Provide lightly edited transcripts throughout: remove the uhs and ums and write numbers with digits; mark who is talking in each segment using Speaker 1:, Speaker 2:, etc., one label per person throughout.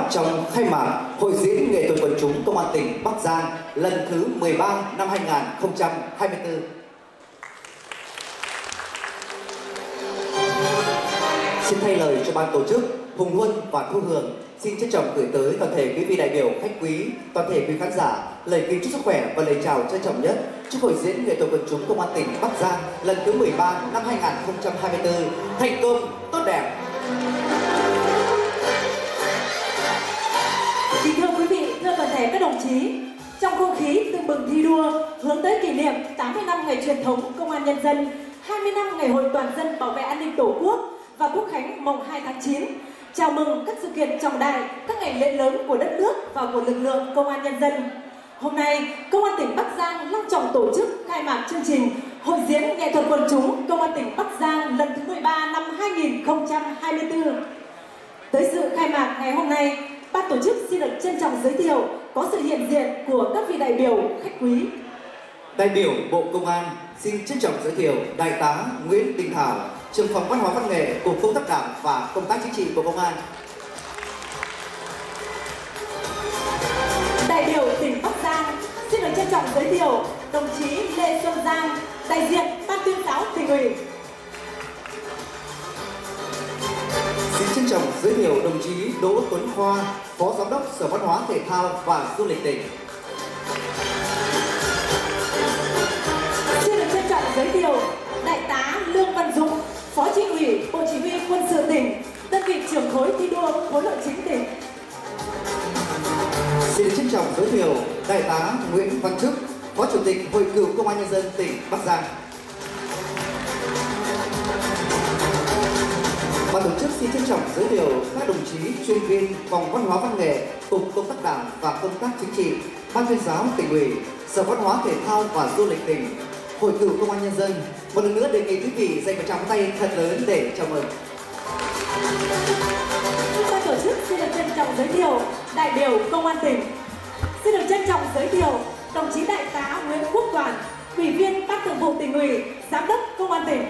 Speaker 1: trong khai mạc Hội diễn nghệ thuật quần chúng Công an tỉnh Bắc Giang lần thứ 13 năm 2024. Xin thay lời cho ban tổ chức, Hùng Luân và Thu Hường xin trân trọng gửi tới toàn thể quý vị đại biểu, khách quý, toàn thể quý khán giả lời kính chúc sức khỏe và lời chào trân trọng nhất chúc Hội diễn nghệ thuật quần chúng Công an tỉnh Bắc Giang lần thứ 13 năm 2024 thành công tốt đẹp.
Speaker 2: Kính thưa quý vị, thưa toàn thể các đồng chí, trong không khí tưng bừng thi đua hướng tới kỷ niệm 80 năm ngày truyền thống Công an Nhân dân, 20 năm ngày Hội toàn dân bảo vệ an ninh Tổ quốc và Quốc khánh mùng 2 tháng 9, chào mừng các sự kiện trọng đại, các ngày lễ lớn của đất nước và của lực lượng Công an Nhân dân. Hôm nay, Công an tỉnh Bắc Giang long trọng tổ chức khai mạc chương trình Hội diễn nghệ thuật quần chúng Công an tỉnh Bắc Giang lần thứ 13 năm 2024. Tới sự khai mạc ngày hôm nay, ban tổ chức xin được trân trọng giới thiệu có sự hiện diện của các vị đại biểu, khách quý.
Speaker 1: Đại biểu Bộ Công an xin trân trọng giới thiệu Đại tá Nguyễn Đình Thảo, trưởng phòng Văn hóa Văn nghệ, Cục Công tác Đảng và Công tác Chính trị Bộ Công an.
Speaker 2: Đại biểu tỉnh Bắc Giang xin được trân trọng giới thiệu đồng chí Lê Xuân Giang, đại diện Ban tuyên giáo Tỉnh ủy.
Speaker 1: Xin trân trọng giới thiệu đồng chí Đỗ Tuấn Khoa, Phó Giám đốc Sở Văn hóa Thể thao và Du lịch tỉnh.
Speaker 2: Xin được trân trọng giới thiệu Đại tá Lương Văn Dũng, Phó Chi ủy Bộ Chỉ huy Quân sự tỉnh, đơn vị trưởng khối thi đua khối nội chính tỉnh.
Speaker 1: Xin trân trọng giới thiệu Đại tá Nguyễn Văn Trức, Phó Chủ tịch Hội cựu Công an Nhân dân tỉnh Bắc Giang. Ban tổ chức xin trân trọng giới thiệu các đồng chí chuyên viên Phòng Văn hóa Văn nghệ, Cục Công tác Đảng và Công tác Chính trị, Ban tuyên giáo Tỉnh ủy, Sở Văn hóa Thể thao và Du lịch tỉnh, Hội cựu Công an Nhân dân. Một lần nữa đề nghị quý vị dành một tràng tay thật lớn để chào mừng.
Speaker 2: Ban tổ chức xin được trân trọng giới thiệu đại biểu Công an tỉnh. Xin được trân trọng giới thiệu đồng chí Đại tá Nguyễn Quốc Toàn, Ủy viên Ban Thường vụ Tỉnh ủy, Giám đốc Công an tỉnh.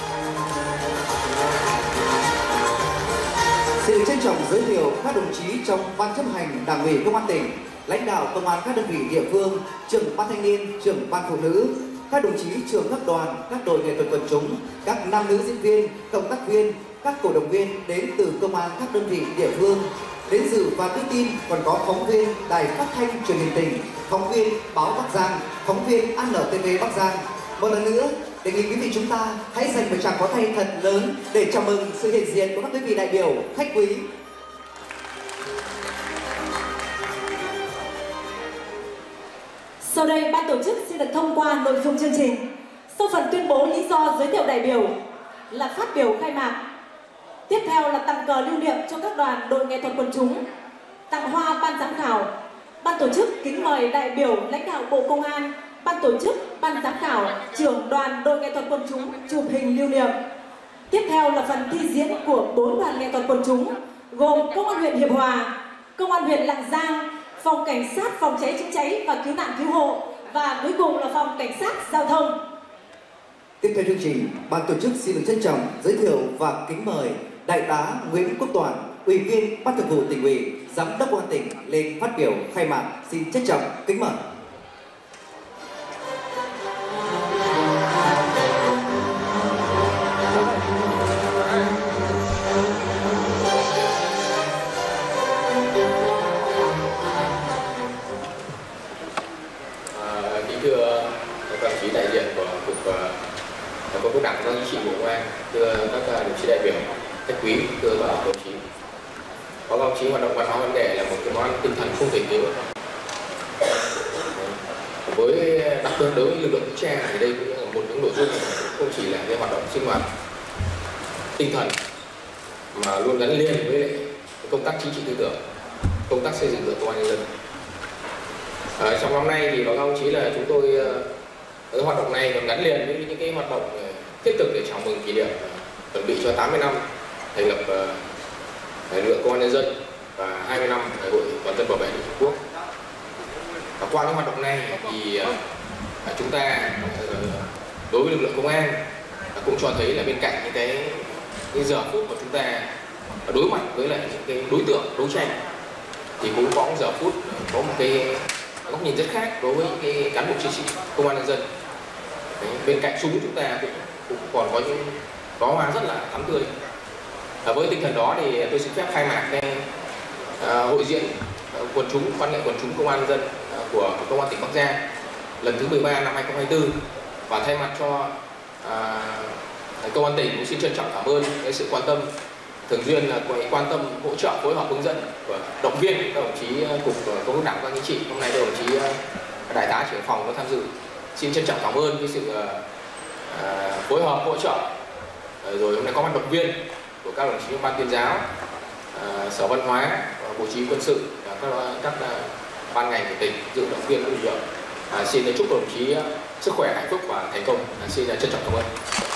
Speaker 1: Xin được trân trọng giới thiệu các đồng chí trong Ban chấp hành Đảng ủy Công an tỉnh, lãnh đạo công an các đơn vị địa phương, trưởng ban thanh niên, trưởng ban phụ nữ, các đồng chí trưởng các đoàn, các đội nghệ thuật quần chúng, các nam nữ diễn viên, cộng tác viên, các cổ động viên đến từ công an các đơn vị địa phương. Đến dự và đưa tin còn có phóng viên Đài Phát thanh Truyền hình tỉnh, phóng viên Báo Bắc Giang, phóng viên ANTV Bắc Giang. Một lần nữa, đề nghị quý vị chúng ta hãy dành một tràng pháo tay thật lớn để chào mừng sự hiện diện của các quý vị đại biểu, khách quý.
Speaker 2: Sau đây, ban tổ chức xin được thông qua nội dung chương trình. Sau phần tuyên bố lý do giới thiệu đại biểu là phát biểu khai mạc. Tiếp theo là tặng cờ lưu niệm cho các đoàn đội nghệ thuật quần chúng, tặng hoa ban giám khảo. Ban tổ chức kính mời đại biểu lãnh đạo Bộ Công an, ban tổ chức, ban giám khảo, trưởng đoàn đội nghệ thuật quần chúng chụp hình lưu niệm. Tiếp theo là phần thi diễn của 4 đoàn nghệ thuật quần chúng gồm Công an huyện Hiệp Hòa, Công an huyện Lạng Giang, Phòng Cảnh sát Phòng cháy chữa cháy và Cứu nạn cứu hộ và cuối cùng là Phòng Cảnh sát Giao thông.
Speaker 1: Tiếp theo chương trình, ban tổ chức xin được trân trọng giới thiệu và kính mời Đại tá Nguyễn Quốc Toàn, Ủy viên Ban Thường vụ Tỉnh ủy, Giám đốc Công an tỉnh lên phát biểu khai mạc. Xin trân trọng kính mời.
Speaker 3: Kính thưa các đồng chí đại diện của Cục Công tác Đảng và Chính trị Bộ Công an, thưa các đồng chí đại biểu, khách quý, thưa bà đồng chí. Báo cáo chí hoạt động văn hóa văn nghệ là một cái món tinh thần không thể thiếu. Với đặc biệt đối với lực lượng vũ trang thì đây cũng là một những nội dung không chỉ là cái hoạt động sinh hoạt tinh thần mà luôn gắn liền với công tác chính trị tư tưởng, công tác xây dựng lực lượng công an nhân dân. Trong năm nay thì báo cáo chí là chúng tôi cái hoạt động này còn gắn liền với những cái hoạt động thiết thực để chào mừng kỷ niệm chuẩn bị cho 80 năm thành lập lực lượng công an nhân dân và 20 năm Đại hội toàn dân bảo vệ an ninh Tổ quốc. Và qua những hoạt động này thì chúng ta đối với lực lượng công an cũng cho thấy là bên cạnh những cái giờ phút mà chúng ta đối mặt với lại những cái đối tượng đấu tranh thì cũng có giờ phút có một cái góc nhìn rất khác đối với cái cán bộ chiến sĩ công an nhân dân. Đấy, bên cạnh súng chúng ta cũng còn có những pháo hoa rất là thắm tươi. Với tinh thần đó thì tôi xin phép khai mạc cái hội diễn quần chúng, văn nghệ quần chúng công an nhân dân của Công an tỉnh Bắc Giang lần thứ 13 năm 2024. Và thay mặt cho Công an tỉnh cũng xin trân trọng cảm ơn cái sự quan tâm thường xuyên, là quan tâm, hỗ trợ, phối hợp, hướng dẫn của động viên các đồng chí cục công tác đảng và chính trị. Hôm nay đồng chí đại tá trưởng phòng có tham dự, xin trân trọng cảm ơn cái sự phối hợp, hỗ trợ. Rồi hôm nay có mặt động viên của các đồng chí ban tuyên giáo, sở văn hóa, bộ chỉ huy quân sự và các ban ngành của tỉnh dự động viên lực lượng. Xin chúc đồng chí sức khỏe, hạnh phúc và thành công. Xin trân trọng cảm ơn.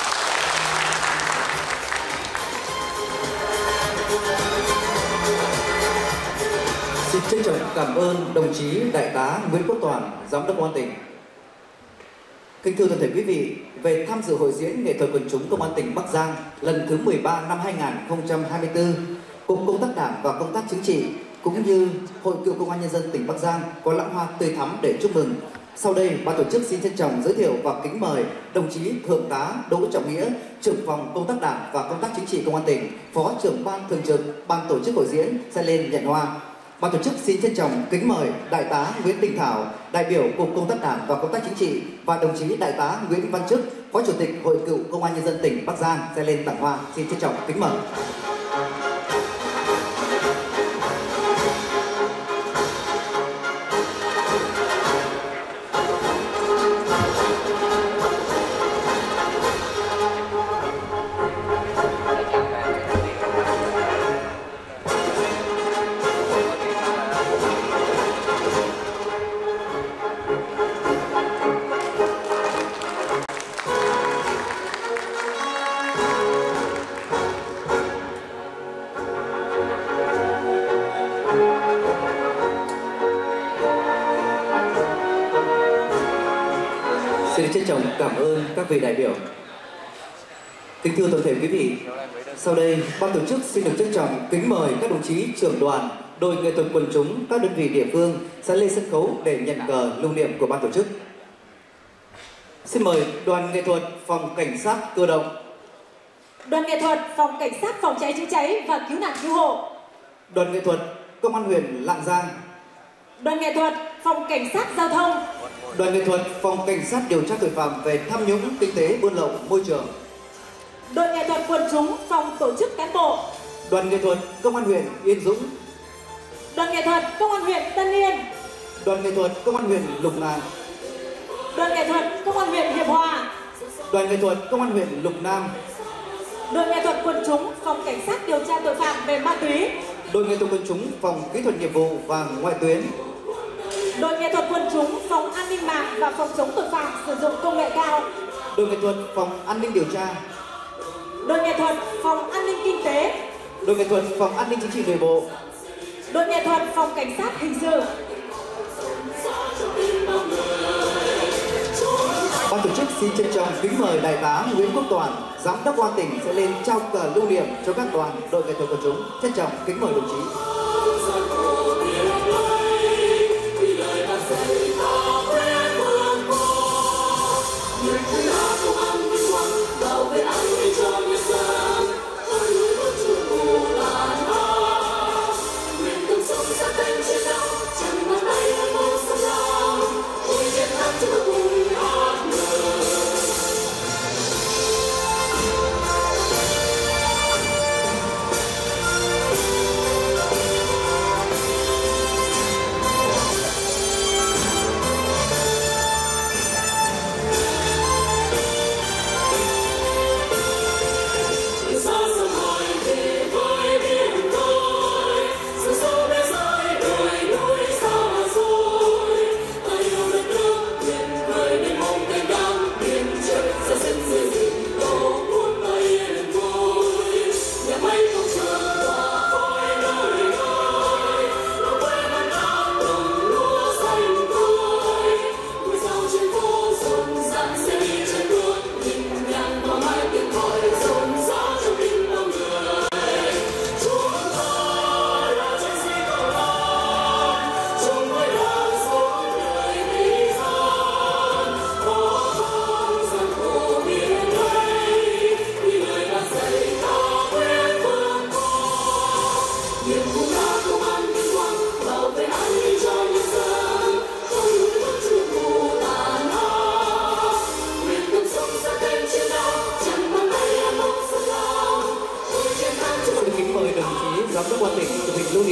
Speaker 1: Xin trân trọng cảm ơn đồng chí đại tá Nguyễn Quốc Toàn, giám đốc công an tỉnh. Kính thưa toàn thể quý vị, về tham dự hội diễn nghệ thuật quần chúng công an tỉnh Bắc Giang lần thứ 13 năm 2024, Cục Công tác Đảng và Công tác Chính trị cũng như Hội Cựu Công an Nhân dân tỉnh Bắc Giang có lãng hoa tươi thắm để chúc mừng. Sau đây, ban tổ chức xin trân trọng giới thiệu và kính mời đồng chí Thượng tá Đỗ Trọng Nghĩa, trưởng phòng Công tác Đảng và Công tác Chính trị Công an tỉnh, Phó trưởng ban thường trực ban tổ chức hội diễn sẽ lên nhận hoa. Ban tổ chức xin trân trọng kính mời Đại tá Nguyễn Đình Thảo, đại biểu Cục Công tác Đảng và Công tác Chính trị, và đồng chí Đại tá Nguyễn Văn Chức, Phó Chủ tịch Hội Cựu Công an Nhân dân tỉnh Bắc Giang sẽ lên tặng hoa. Xin trân trọng kính mời. Xin trân trọng cảm ơn các vị đại biểu. Kính thưa toàn thể quý vị, sau đây ban tổ chức xin được trân trọng kính mời các đồng chí trưởng đoàn, đội nghệ thuật quần chúng các đơn vị địa phương sẽ lên sân khấu để nhận cờ lưu niệm của ban tổ chức. Xin mời đoàn nghệ thuật phòng cảnh sát cơ động,
Speaker 2: đoàn nghệ thuật phòng cảnh sát phòng cháy chữa cháy và cứu nạn cứu hộ,
Speaker 1: đoàn nghệ thuật công an huyện Lạng Giang,
Speaker 2: đoàn nghệ thuật phòng cảnh sát giao thông,
Speaker 1: đoàn nghệ thuật phòng cảnh sát điều tra tội phạm về tham nhũng kinh tế buôn lậu môi trường,
Speaker 2: đội nghệ thuật quần chúng phòng tổ chức cán bộ,
Speaker 1: đoàn nghệ thuật công an huyện Yên Dũng,
Speaker 2: đoàn nghệ thuật công an huyện Tân Yên,
Speaker 1: đoàn nghệ thuật công an huyện Lục Ngạn,
Speaker 2: đoàn nghệ thuật công an huyện Hiệp Hòa,
Speaker 1: đoàn nghệ thuật công an huyện Lục Nam,
Speaker 2: đội nghệ thuật quần chúng phòng cảnh sát điều tra tội phạm về ma túy,
Speaker 1: đội nghệ thuật quần chúng phòng kỹ thuật nghiệp vụ và ngoại tuyến,
Speaker 2: đội nghệ thuật quần chúng phòng an ninh mạng và phòng chống tội phạm sử dụng công nghệ cao,
Speaker 1: đội nghệ thuật phòng an ninh điều tra,
Speaker 2: đội nghệ thuật phòng an ninh kinh tế,
Speaker 1: đội nghệ thuật phòng an ninh chính trị nội bộ,
Speaker 2: đội nghệ thuật phòng cảnh sát hình sự.
Speaker 1: Ban tổ chức xin trân trọng kính mời đại tá Nguyễn Quốc Toàn, giám đốc công an tỉnh sẽ lên trao cờ lưu niệm cho các đoàn, đội nghệ thuật quần chúng. Trân trọng kính mời đồng chí.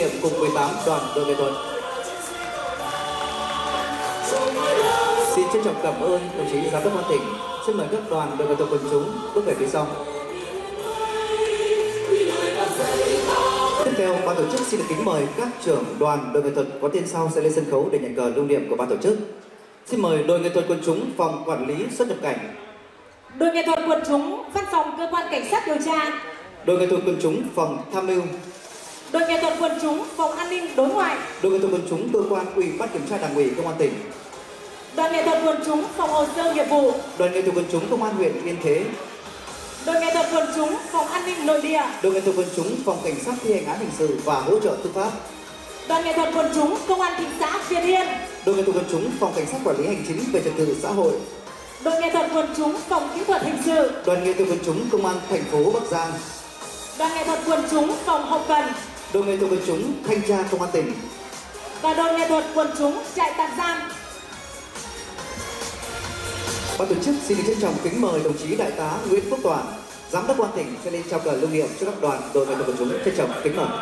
Speaker 1: niệm cùng 18 đoàn đội nghệ thuật. Xin trân trọng cảm ơn đồng chí Giám đốc Công an tỉnh. Xin mời các đoàn đội nghệ thuật quần chúng bước về phía sau. Tiếp theo, ban tổ chức xin được kính mời các trưởng đoàn đội nghệ thuật có tên sau sẽ lên sân khấu để nhận cờ lưu niệm của ban tổ chức. Xin mời đội nghệ thuật quần chúng phòng quản lý xuất nhập cảnh.
Speaker 2: Đội nghệ thuật quần chúng văn phòng cơ quan cảnh sát điều tra.
Speaker 1: Đội nghệ thuật quần chúng phòng tham mưu.
Speaker 2: Đội nghệ thuật quần chúng phòng an ninh đối ngoại.
Speaker 1: Đội nghệ thuật quần chúng cơ quan ủy ban kiểm tra Đảng ủy Công an tỉnh.
Speaker 2: Đoàn nghệ thuật quần chúng phòng hồ sơ nghiệp vụ.
Speaker 1: Đoàn nghệ thuật quần chúng Công an huyện Yên Thế.
Speaker 2: Đội nghệ thuật quần chúng phòng an ninh nội địa.
Speaker 1: Đội nghệ thuật quần chúng phòng cảnh sát thi hành án hình sự và hỗ trợ tư pháp.
Speaker 2: Đoàn nghệ thuật quần chúng công an thị xã Việt Yên.
Speaker 1: Đội nghệ thuật quần chúng phòng cảnh sát quản lý hành chính về trật tự xã hội.
Speaker 2: Đội nghệ thuật quần chúng phòng kỹ thuật hình sự.
Speaker 1: Đoàn nghệ thuật quần chúng Công an thành phố Bắc Giang.
Speaker 2: Đoàn nghệ thuật quần chúng phòng hậu cần.
Speaker 1: Đội nghệ thuật quần chúng thanh tra Công an tỉnh.
Speaker 2: Và đội nghệ thuật quần chúng trại tạm giam.
Speaker 1: Ban tổ chức xin được trân trọng kính mời đồng chí Đại tá Nguyễn Quốc Toàn, Giám đốc Công an tỉnh sẽ lên trao cờ lưu niệm cho các đoàn đội nghệ thuật quần chúng. Trân trọng kính mời.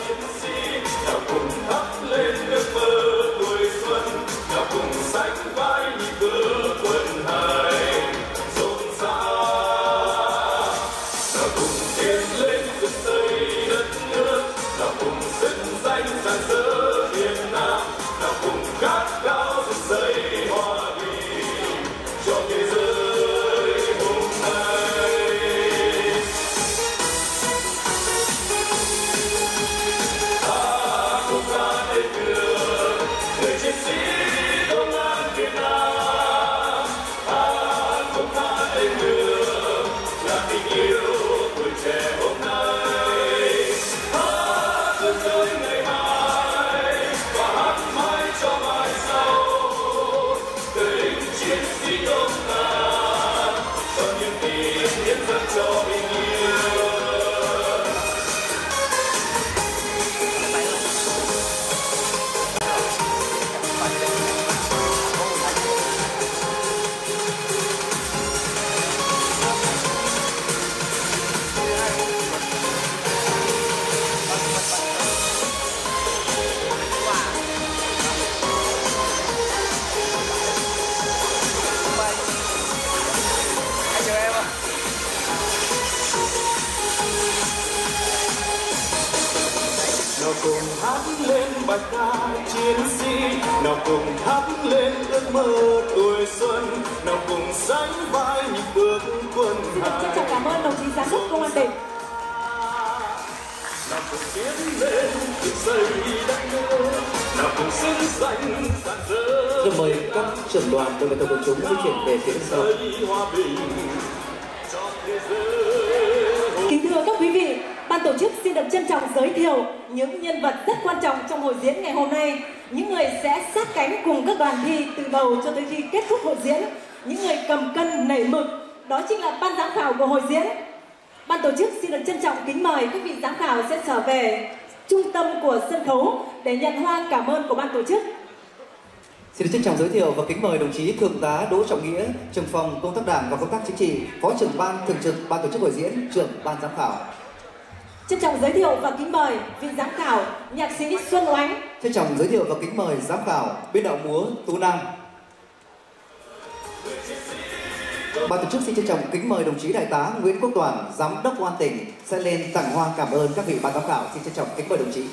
Speaker 4: Nào cùng hát lên bài ca chiến sĩ, nào cùng hát lên ước mơ tuổi xuân, nào cùng sánh vai nhịp bước quân
Speaker 2: Trân trọng cảm ơn đồng chí Giám đốc Công an tỉnh.
Speaker 4: Nào cùng tiến lên dựng xây đất nước, nào cùng xứng danh rạng rỡ.
Speaker 1: Giờ mời các trưởng đoàn đội nghệ thuật quần chúng di chuyển về phía sau.
Speaker 2: Kính thưa các quý vị, ban tổ chức xin được trân trọng giới thiệu những nhân vật rất quan trọng trong hội diễn ngày hôm nay, những người sẽ sát cánh cùng các đoàn thi từ đầu cho tới khi kết thúc hội diễn, những người cầm cân nảy mực, đó chính là ban giám khảo của hội diễn. Ban tổ chức xin được trân trọng kính mời các vị giám khảo sẽ trở về trung tâm của sân khấu để nhận hoa cảm ơn của ban tổ chức.
Speaker 1: Xin được trân trọng giới thiệu và kính mời đồng chí Thượng tá Đỗ Trọng Nghĩa, trưởng phòng công tác đảng và công tác chính trị, phó trưởng ban thường trực ban tổ chức hội diễn, trưởng ban giám khảo.
Speaker 2: Trân trọng giới thiệu và kính mời vị giám khảo nhạc sĩ Xuân Oánh.
Speaker 1: Trân trọng giới thiệu và kính mời giám khảo biên đạo múa Tú Nam. Ban tổ chức xin trân trọng kính mời đồng chí Đại tá Nguyễn Quốc Toàn, Giám đốc Công an tỉnh sẽ lên tặng hoa cảm ơn các vị ban giám khảo. Xin trân trọng kính mời đồng chí.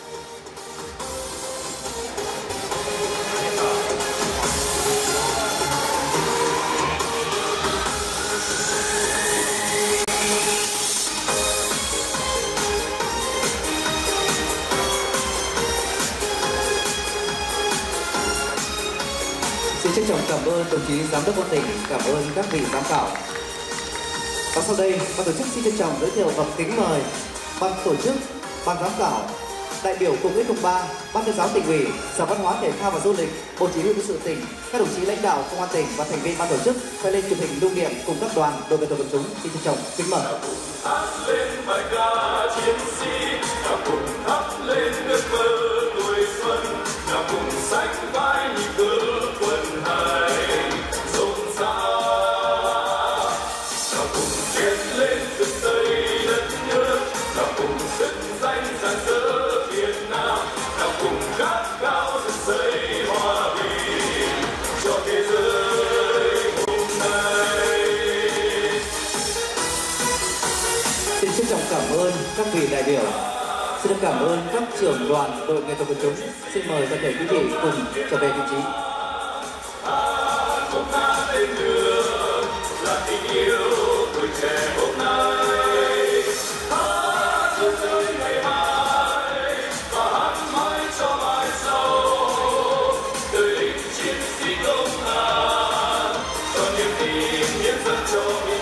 Speaker 1: Xin trân trọng cảm ơn đồng chí Giám đốc Công an tỉnh, cảm ơn các vị giám khảo. Và sau đây, ban tổ chức xin trân trọng giới thiệu và kính mời ban tổ chức, ban giám khảo, đại biểu Cục Ủy 03, Ban tuyên giáo tỉnh ủy, Sở Văn hóa Thể thao và Du lịch, Bộ Chỉ huy quân sự tỉnh, các đồng chí lãnh đạo Công an tỉnh và thành viên ban tổ chức sẽ lên chụp hình lưu niệm cùng các đoàn đội nghệ thuật quần chúng. Xin trân trọng kính mời.
Speaker 4: Hát lên bài ca chiến sĩ, nào cùng hát lên ước mơ tuổi xuân, nào cùng sánh vai nhịp bước quân hành rộn rã, nào cùng tiến lên dựng xây đất nước, nào cùng xứng danh rạng rỡ Việt Nam.
Speaker 1: biểu. Xin được cảm ơn các trưởng đoàn đội nghệ thuật quần chúng. Xin mời toàn thể quý vị cùng trở về vị trí.
Speaker 4: Là tình yêu tuổi trẻ hôm nay, hát cho tới ngày mai và hát mãi cho mai sau. Đời lính chiến sĩ công an cho niềm tin nhân dân cho